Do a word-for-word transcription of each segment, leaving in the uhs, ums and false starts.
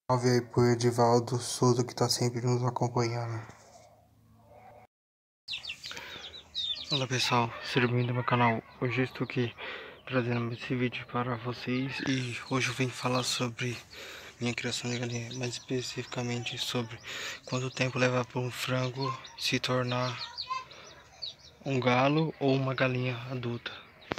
Salve aí pro Edivaldo Souza que tá sempre nos acompanhando. Olá pessoal, seja bem-vindo ao meu canal. Hoje eu estou aqui trazendo esse vídeo para vocês e hoje eu vim falar sobre minha criação de galinha, mais especificamente sobre quanto tempo leva para um frango se tornar um galo ou uma galinha adulta.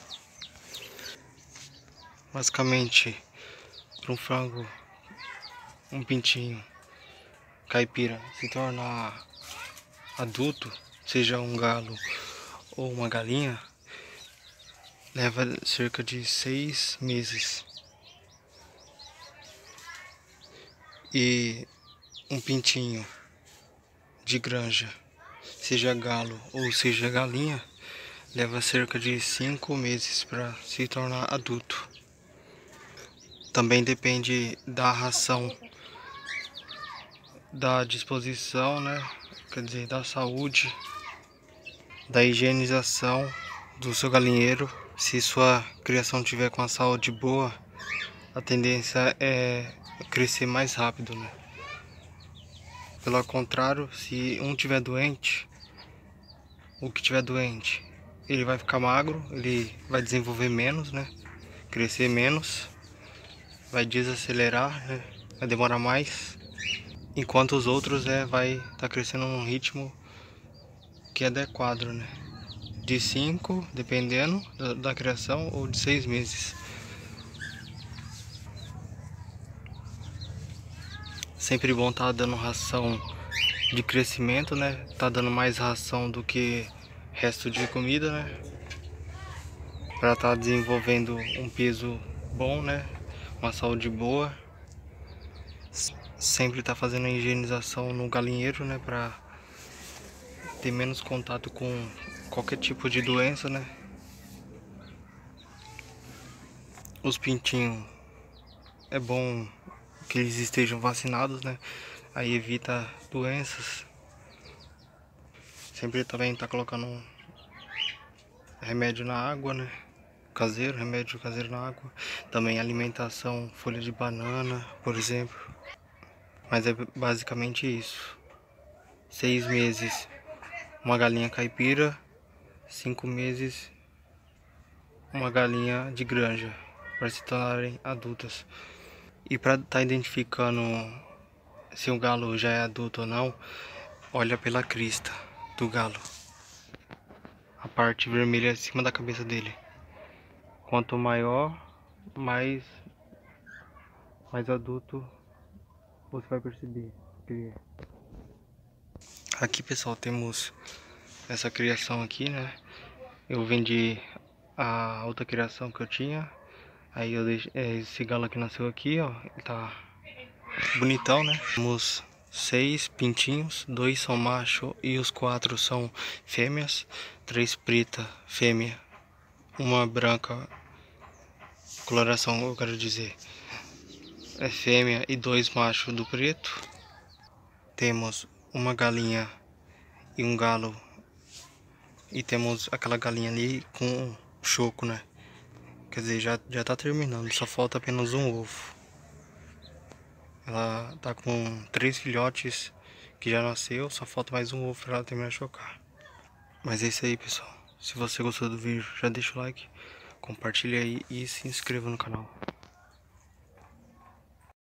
Basicamente, para um frango, um pintinho caipira se tornar adulto, seja um galo ou uma galinha, leva cerca de seis meses. E um pintinho de granja, seja galo ou seja galinha, leva cerca de cinco meses para se tornar adulto. Também depende da ração, da disposição, né? Quer dizer, da saúde, da higienização do seu galinheiro. Se sua criação tiver com a saúde boa, a tendência é crescer mais rápido, né? Pelo contrário, se um tiver doente, o que tiver doente, ele vai ficar magro, ele vai desenvolver menos, né? Crescer menos, vai desacelerar, né? Vai demorar mais. Enquanto os outros é, vai estar tá crescendo num ritmo que é adequado, né? De cinco, dependendo da, da criação, ou de seis meses. Sempre bom estar tá dando ração de crescimento, né? Tá dando mais ração do que resto de comida, né? Para estar tá desenvolvendo um peso bom, né? Uma saúde boa. Sempre tá fazendo a higienização no galinheiro, né? Para ter menos contato com qualquer tipo de doença, né? Os pintinhos é bom que eles estejam vacinados, né? Aí evita doenças. Sempre também tá colocando remédio na água, né? Caseiro, remédio caseiro na água. Também alimentação, folha de banana, por exemplo. Mas é basicamente isso. Seis meses uma galinha caipira, cinco meses uma galinha de granja, para se tornarem adultas. E para estar tá identificando se um galo já é adulto ou não, olha pela crista do galo. A parte vermelha acima da cabeça dele. Quanto maior, mais, mais adulto você vai perceber que ele é. Aqui pessoal, temos essa criação aqui, né? Eu vendi a outra criação que eu tinha. Aí eu deixei, esse galo aqui nasceu aqui, ó. Ele tá bonitão, né? Temos seis pintinhos, dois são macho e os quatro são fêmeas. Três preta, fêmea, uma branca, coloração eu quero dizer, é fêmea, e dois machos do preto. Temos uma galinha e um galo. E temos aquela galinha ali com choco, né? Quer dizer, já, já tá terminando, só falta apenas um ovo. Ela tá com três filhotes que já nasceu, só falta mais um ovo pra ela terminar de chocar. Mas é isso aí, pessoal. Se você gostou do vídeo, já deixa o like, compartilha aí e se inscreva no canal.